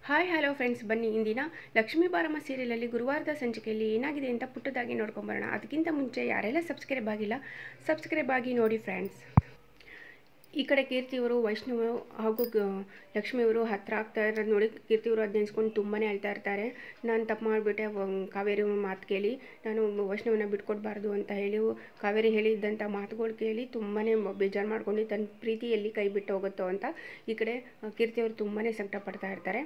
Hi hello friends, ಬನ್ನಿ ಇಂದಿನ ಲಕ್ಷ್ಮೀ ಬಾರಮ್ಮ ಸೀರಿಯಲಲ್ಲಿ ಗುರುವಾರದ ಸಂಚಿಕೆಯಲ್ಲಿ ಏನಾಗಿದೆ ಅಂತ ಪುಟ್ಟದಾಗಿ ನೋಡ್ಕೊಂಬರೋಣ. ಅದಕ್ಕಿಂತ ಮುಂಚೆ ಯಾರೆಲ್ಲ ಸಬ್ಸ್ಕ್ರೈಬ್ ಆಗಿಲ್ಲ ಸಬ್ಸ್ಕ್ರೈಬ್ ಆಗಿ ನೋಡಿ ಫ್ರೆಂಡ್ಸ್. ಈ ಕಡೆ ಕೀರ್ತಿಯವರು ವೈಷ್ಣವ ಹಾಗೂ ಲಕ್ಷ್ಮಿಯವರು ಹತ್ರ ಆಗ್ತಾ ಇರೋದು ನೋಡಿ ಕೀರ್ತಿಯವರು ಅದು ನೆನೆಸ್ಕೊಂಡು ತುಂಬಾ ಅಳ್ತಾ ಇರ್ತಾರೆ. ನಾನು ತಪ್ಪು ಮಾಡಿಬಿಟ್ಟೆ, ಕಾವೇರಿ ಮಾತು ಕೇಳಿ ನಾನು ವೈಷ್ಣವನ ಬಿಟ್ಕೊಡ್ಬಾರ್ದು ಅಂತ ಹೇಳಿ ಕಾವೇರಿ ಹೇಳಿದ್ದಂಥ ಮಾತುಗಳು ಕೇಳಿ ತುಂಬಾ ಬೇಜಾರು ಮಾಡ್ಕೊಂಡು ತನ್ನ ಪ್ರೀತಿಯಲ್ಲಿ ಕೈ ಬಿಟ್ಟು ಹೋಗುತ್ತೋ ಅಂತ ಈ ಕಡೆ ಕೀರ್ತಿಯವರು ತುಂಬಾ ಸಂಕಟ ಪಡ್ತಾ ಇರ್ತಾರೆ.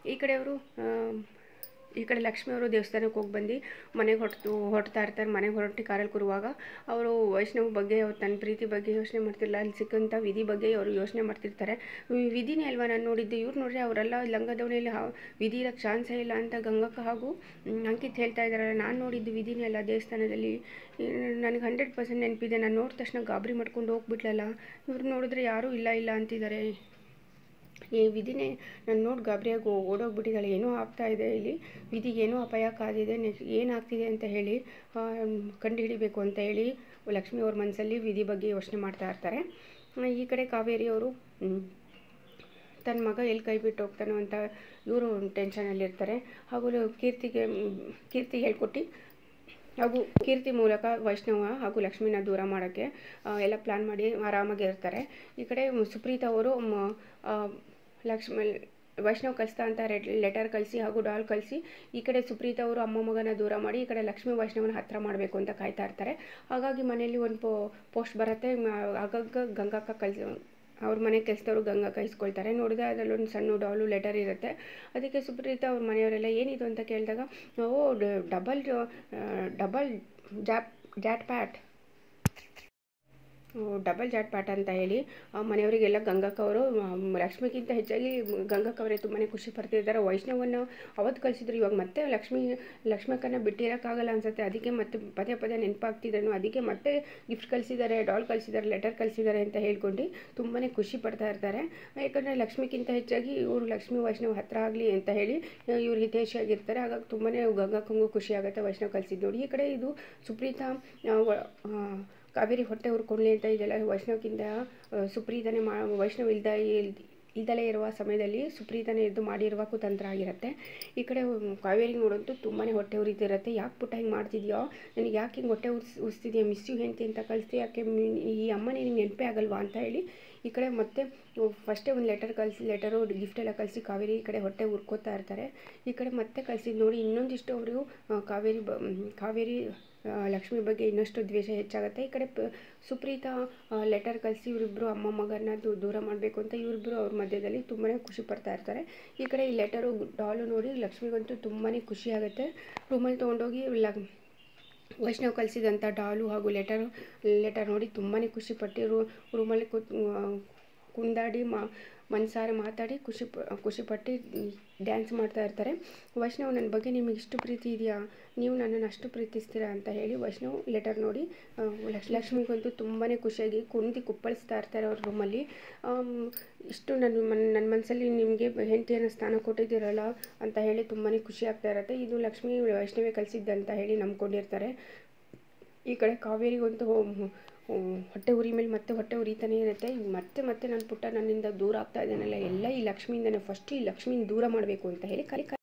ಈ ಕಡೆ ಲಕ್ಷ್ಮಿಯವರು ದೇವಸ್ಥಾನಕ್ಕೆ ಹೋಗಿ ಬಂದು ಮನೆಗೆ ಹೊರಡ್ತಾ ಇರ್ತಾರೆ. ಮನೆಗೆ ಹೊರಟಿ ಕಾರಲ್ಲಿ ಕೂರುವಾಗ ಅವರು ವೈಷ್ಣವ್ ಬಗ್ಗೆ ತನ್ನ ಪ್ರೀತಿ ಬಗ್ಗೆ ಯೋಚನೆ ಮಾಡ್ತಿರಲಿಲ್ಲ. ಅಲ್ಲಿ ಸಿಕ್ಕಂಥ ವಿಧಿ ಬಗ್ಗೆ ಅವರು ಯೋಚನೆ ಮಾಡ್ತಿರ್ತಾರೆ. ವಿಧಿನೇ ಅಲ್ವಾ ನಾನು ನೋಡಿದ್ದು, ಇವ್ರು ನೋಡ್ರಿ ಅವರೆಲ್ಲ ಲಂಗದವಣಿಯಲ್ಲಿ ವಿಧಿ ಇರೋಕ್ಕೆ ಚಾನ್ಸೇ ಇಲ್ಲ ಅಂತ ಗಂಗಕ್ಕ ಹಾಗೂ ಅಂಕಿತ್ ಹೇಳ್ತಾ ಇದ್ದಾರಲ್ಲ. ನಾನು ನೋಡಿದ್ದು ವಿಧಿನೇ ಅಲ್ಲ ದೇವಸ್ಥಾನದಲ್ಲಿ, ನನಗೆ 100% ನೆನಪಿದೆ. ನಾನು ನೋಡಿದ ತಕ್ಷಣ ಗಾಬರಿ ಮಾಡ್ಕೊಂಡು ಹೋಗ್ಬಿಟ್ಲಲ್ಲ, ಇವ್ರು ನೋಡಿದ್ರೆ ಯಾರೂ ಇಲ್ಲ ಅಂತಿದ್ದಾರೆ. ಈ ವಿಧಿನೇ ನಾನು ನೋಡಿ ಗಾಬರಿಯಾಗಿ ಓಡೋಗ್ಬಿಟ್ಟಿದ್ದಾಳೆ, ಏನೋ ಆಗ್ತಾ ಇದೆ ಇಲ್ಲಿ, ವಿಧಿಗೆ ಏನೋ ಅಪಾಯ ಕಾದಿದೆ, ಏನಾಗ್ತಿದೆ ಅಂತ ಹೇಳಿ ಕಂಡುಹಿಡಿಬೇಕು ಅಂತ ಹೇಳಿ ಲಕ್ಷ್ಮಿ ಅವ್ರ ಮನಸ್ಸಲ್ಲಿ ವಿಧಿ ಬಗ್ಗೆ ಯೋಚನೆ ಮಾಡ್ತಾ ಇರ್ತಾರೆ. ಈ ಕಡೆ ಕಾವೇರಿಯವರು ತನ್ನ ಮಗ ಎಲ್ಲಿ ಕೈ ಬಿಟ್ಟು ಹೋಗ್ತಾನೋ ಅಂತ ಇವರು ಟೆನ್ಷನಲ್ಲಿರ್ತಾರೆ. ಹಾಗೂ ಕೀರ್ತಿ ಹೇಳ್ಕೊಟ್ಟು ಹಾಗೂ ಕೀರ್ತಿ ಮೂಲಕ ವೈಷ್ಣವ ಹಾಗೂ ಲಕ್ಷ್ಮಿನ ದೂರ ಮಾಡೋಕ್ಕೆ ಎಲ್ಲ ಪ್ಲ್ಯಾನ್ ಮಾಡಿ ಆರಾಮಾಗಿ ಇರ್ತಾರೆ. ಈ ಕಡೆ ಸುಪ್ರೀತಾ ಅವರು ವೈಷ್ಣವ್ ಕಳಿಸ್ತಾ ಅಂತ ಲೆಟರ್ ಕಳಿಸಿ ಹಾಗೂ ಡಾಲ್ ಕಳಿಸಿ ಈ ಕಡೆ ಸುಪ್ರೀತಾ ಅವರು ಅಮ್ಮ ಮಗನ ದೂರ ಮಾಡಿ ಈ ಕಡೆ ಲಕ್ಷ್ಮಿ ವೈಷ್ಣವನ ಹತ್ರ ಮಾಡಬೇಕು ಅಂತ ಕಾಯ್ತಾ ಇರ್ತಾರೆ. ಹಾಗಾಗಿ ಮನೆಯಲ್ಲಿ ಒಂದು ಪೋಸ್ಟ್ ಬರುತ್ತೆ. ಆಗಾಗ ಗಂಗಕ್ಕ ಅವ್ರ ಮನೆ ಕೆಲಸದವರು ಗಂಗಕ್ಕ ಇಸ್ಕೊಳ್ತಾರೆ. ನೋಡಿದ್ರೆ ಅದರಲ್ಲೊಂದು ಸಣ್ಣ ಡಾಲು ಲೆಟರ್ ಇರುತ್ತೆ. ಅದಕ್ಕೆ ಸುಪ್ರೀತಾ ಅವ್ರ ಮನೆಯವರೆಲ್ಲ ಏನಿದು ಅಂತ ಕೇಳಿದಾಗ ಡಬಲ್ ಜಾಟ್ ಪ್ಯಾಟ್ ಅಂತ ಹೇಳಿ ಮನೆಯವರಿಗೆಲ್ಲ ಗಂಗಕ್ಕ ಅವರು ಲಕ್ಷ್ಮಿಗಿಂತ ಹೆಚ್ಚಾಗಿ ಗಂಗಕ್ಕ ಅವರೇ ತುಂಬಾ ಖುಷಿ ಪಡ್ತಿದ್ದಾರೆ. ವೈಷ್ಣವನ್ನು ಅವತ್ತು ಕಳಿಸಿದ್ರು, ಇವಾಗ ಮತ್ತೆ ಲಕ್ಷ್ಮಕ್ಕನ ಬಿಟ್ಟಿರೋಕ್ಕಾಗಲ್ಲ ಅನ್ಸುತ್ತೆ. ಅದಕ್ಕೆ ಮತ್ತೆ ಪದೇ ನೆನಪಾಗ್ತಿದ್ರು. ಅದಕ್ಕೆ ಮತ್ತೆ ಗಿಫ್ಟ್ ಕಳಿಸಿದ್ದಾರೆ, ಡಾಲ್ ಕಳಿಸಿದ್ದಾರೆ, ಲೆಟರ್ ಕಳಿಸಿದ್ದಾರೆ ಅಂತ ಹೇಳ್ಕೊಂಡು ತುಂಬಾ ಖುಷಿ ಪಡ್ತಾ ಇರ್ತಾರೆ. ಯಾಕಂದರೆ ಲಕ್ಷ್ಮಿಗಿಂತ ಹೆಚ್ಚಾಗಿ ಇವರು ಲಕ್ಷ್ಮಿ ವೈಷ್ಣವ್ ಹತ್ರ ಆಗಲಿ ಅಂತ ಹೇಳಿ ಇವ್ರು ಹಿತೈಷಿಯಾಗಿರ್ತಾರೆ. ಹಾಗಾಗಿ ತುಂಬಾ ಗಂಗಕ್ಕಂಗೂ ಖುಷಿ ಆಗುತ್ತೆ ವೈಷ್ಣವ್ ಕಳಿಸಿದ್ದು ನೋಡಿ. ಈ ಕಡೆ ಇದು ಸುಪ್ರೀತಾ ಕಾವೇರಿ ಹೊಟ್ಟೆ ಹುರ್ಕೊಳ್ಳಿ ಅಂತ ಇದೆಲ್ಲ ವೈಷ್ಣವ್ಗಿಂತ ಸುಪ್ರೀತಾನೇ ವೈಷ್ಣವ್ ಇಲ್ದಲೇ ಇರುವ ಸಮಯದಲ್ಲಿ ಸುಪ್ರೀತಾನೇ ಎದ್ದು ಮಾಡಿರುವ ಕುತಂತ್ರ ಆಗಿರುತ್ತೆ. ಈ ಕಡೆ ಕಾವೇರಿ ನೋಡಂತೂ ತುಂಬಾ ಹೊಟ್ಟೆ ಉರಿತಿರುತ್ತೆ. ಯಾಕೆ ಪುಟ್ಟ ಹಿಂಗೆ ಮಾಡ್ತಿದ್ಯೋ, ನನಗೆ ಯಾಕೆ ಹಿಂಗೆ ಹೊಟ್ಟೆ ಉರಿಸ್ತಿದ್ಯಾ, ಮಿಸ್ ಯು ಹೆಂಡ್ತಿ ಅಂತ ಕಳಿಸ್ತಿ, ಯಾಕೆ ಈ ಅಮ್ಮನೇ ನಿಂಗೆ ನೆನಪೇ ಆಗಲ್ವಾ ಅಂತ ಹೇಳಿ ಈ ಕಡೆ ಮತ್ತೆ ಫಸ್ಟೇ ಒಂದು ಲೆಟರು ಗಿಫ್ಟ್ ಎಲ್ಲ ಕಳಿಸಿ ಕಾವೇರಿ ಈ ಕಡೆ ಹೊಟ್ಟೆ ಉರ್ಕೋತಾ ಇರ್ತಾರೆ. ಈ ಕಡೆ ಮತ್ತೆ ಕಳಿಸಿದ್ದು ನೋಡಿ ಇನ್ನೊಂದಿಷ್ಟು ಅವರು ಕಾವೇರಿ ಲಕ್ಷ್ಮಿ ಬಗ್ಗೆ ಇನ್ನಷ್ಟು ದ್ವೇಷ ಹೆಚ್ಚಾಗುತ್ತೆ. ಈ ಕಡೆ ಸುಪ್ರೀತಾ ಲೆಟರ್ ಕಳಿಸಿ ಇವರಿಬ್ಬರು ಅಮ್ಮ ಮಗನ ದೂರ ಮಾಡಬೇಕು ಅಂತ ಇವರಿಬ್ಬರು ಅವ್ರ ಮಧ್ಯದಲ್ಲಿ ತುಂಬಾ ಖುಷಿ ಪಡ್ತಾ ಇರ್ತಾರೆ. ಈ ಕಡೆ ಈ ಲೆಟರು ಡಾಲು ನೋಡಿ ಲಕ್ಷ್ಮಿಗಂತೂ ತುಂಬಾ ಖುಷಿ ಆಗುತ್ತೆ. ರೂಮಲ್ಲಿ ತೊಗೊಂಡೋಗಿ ವೈಷ್ಣವ್ ಕಳಿಸಿದಂಥ ಡಾಲು ಹಾಗೂ ಲೆಟರ್ ನೋಡಿ ತುಂಬಾ ಖುಷಿಪಟ್ಟು ರೂಮಲ್ಲಿ ಕುಂದಾಡಿ ಮನಸಾರೆ ಮಾತಾಡಿ ಖುಷಿಪಟ್ಟು ಡ್ಯಾನ್ಸ್ ಮಾಡ್ತಾ ಇರ್ತಾರೆ. ವೈಷ್ಣವ್ ನನ್ನ ಬಗ್ಗೆ ನಿಮಗೆ ಇಷ್ಟು ಪ್ರೀತಿ ಇದೆಯಾ, ನೀವು ನನ್ನನ್ನು ಅಷ್ಟು ಪ್ರೀತಿಸ್ತೀರಾ ಅಂತ ಹೇಳಿ ವೈಷ್ಣವ್ ಲೆಟರ್ ನೋಡಿ ಲಕ್ಷ್ಮಿಗಂತೂ ತುಂಬಾ ಖುಷಿಯಾಗಿ ಕುಪ್ಪಳಿಸ್ತಾ ಇರ್ತಾರೆ ಅವ್ರ ರೂಮಲ್ಲಿ. ಇಷ್ಟು ನನ್ನ ಮನಸ್ಸಲ್ಲಿ ನಿಮಗೆ ಹೆಂಡತಿಯನ್ನು ಸ್ಥಾನ ಕೊಟ್ಟಿದ್ದೀರಲ್ಲ ಅಂತ ಹೇಳಿ ತುಂಬಾ ಖುಷಿ ಆಗ್ತಾ ಇರುತ್ತೆ. ಇದು ಲಕ್ಷ್ಮಿ ವೈಷ್ಣವೇ ಕಳಿಸಿದ್ದಂತ ಹೇಳಿ ನಂಬ್ಕೊಂಡಿರ್ತಾರೆ. ಈ ಕಡೆ ಕಾವೇರಿಗಂತೂ ಹೊಟ್ಟೆ ಉರಿ ಮೇಲೆ ಮತ್ತೆ ಹೊಟ್ಟೆ ಉರಿತಾನೆ ಇರುತ್ತೆ. ಮತ್ತೆ ನನ್ನ ಪುಟ್ಟ ನನ್ನಿಂದ ದೂರ ಆಗ್ತಾ ಇದ್ದಾನಲ್ಲ, ಎಲ್ಲ ಈ ಲಕ್ಷ್ಮಿಯಿಂದನೇ, ಫಸ್ಟ್ ಈ ಲಕ್ಷ್ಮಿನ ದೂರ ಮಾಡಬೇಕು ಅಂತ ಹೇಳಿ